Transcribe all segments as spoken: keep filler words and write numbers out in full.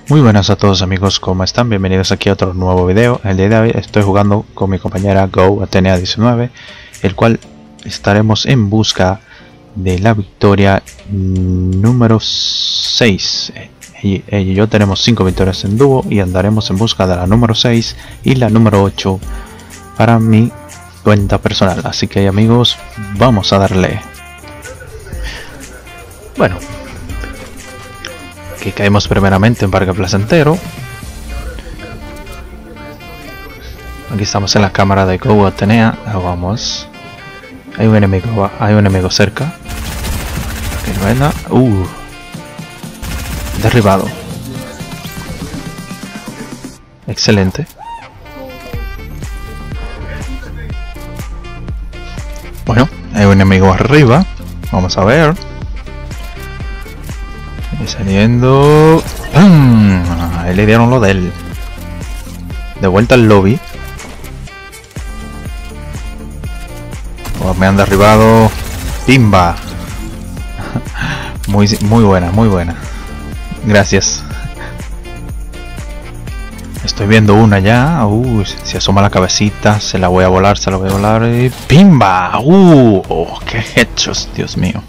Muy buenas a todos amigos, ¿cómo están? Bienvenidos aquí a otro nuevo video. El día de hoy estoy jugando con mi compañera Go Atenea diecinueve, el cual estaremos en busca de la victoria número seis. Ella y yo tenemos cinco victorias en dúo y andaremos en busca de la número seis y la número ocho para mi cuenta personal. Así que amigos, vamos a darle. Bueno, aquí caemos primeramente en Parque Placentero. Aquí estamos en la cámara de Go Atenea. Vamos. Hay un enemigo, hay un enemigo cerca. Que buena. Uh. Derribado. Excelente. Bueno, hay un enemigo arriba. Vamos a ver. Y saliendo. ¡Pum! Ahí le dieron lo de él. De vuelta al lobby. Oh, me han derribado. ¡Pimba! Muy, muy buena, muy buena. Gracias. Estoy viendo una ya. Uh, se asoma la cabecita. Se la voy a volar, se la voy a volar. Y ¡pimba! ¡Uh! Oh, ¡qué hechos! Dios mío.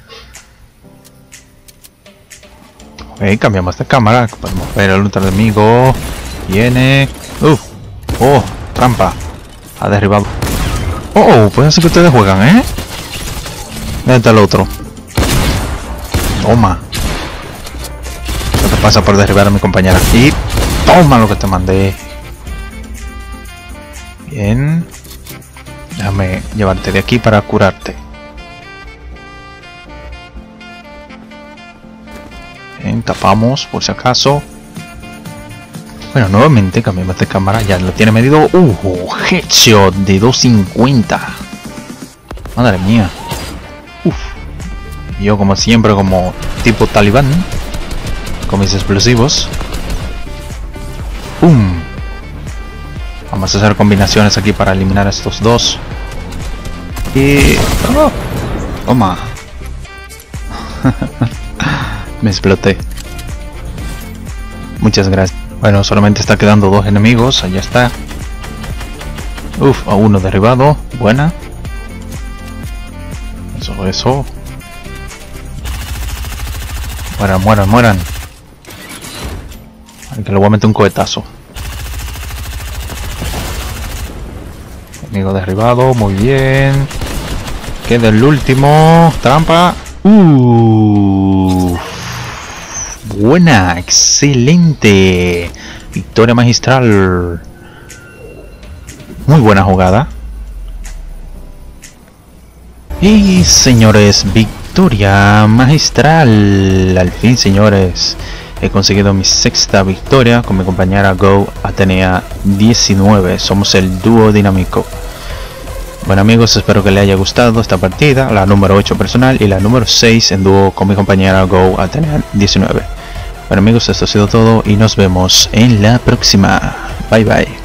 Ok, cambiamos de cámara. Podemos ver el otro enemigo. Viene. Uh, oh, trampa. Ha derribado. Oh, puede ser que ustedes juegan, ¿eh? ¿Dónde está el otro? Toma. ¿Qué te pasa por derribar a mi compañera? Y toma lo que te mandé. Bien. Déjame llevarte de aquí para curarte. Bien, tapamos por si acaso. Bueno, nuevamente cambiamos de cámara. Ya lo tiene medido. Uh, headshot de doscientos cincuenta. Madre mía. Uf. Yo como siempre, como tipo talibán, con mis explosivos. ¡Pum! Vamos a hacer combinaciones aquí para eliminar a estos dos. Y... ¡oh! Toma. Me exploté. Muchas gracias. Bueno, solamente está quedando dos enemigos. Allá está. Uf, a uno derribado. Buena. Eso, eso. Mueran, mueran, mueran. Ay, que le voy a meter un cohetazo. Enemigo derribado, muy bien. Queda el último. Trampa. Uh, buena, excelente. Victoria magistral. Muy buena jugada. Y señores, victoria magistral. Al fin, señores, he conseguido mi sexta victoria con mi compañera Go Atenea diecinueve. Somos el dúo dinámico. Bueno amigos, espero que les haya gustado esta partida, la número ocho personal y la número seis en dúo con mi compañera Go Atenea diecinueve. Bueno amigos, esto ha sido todo y nos vemos en la próxima. Bye bye.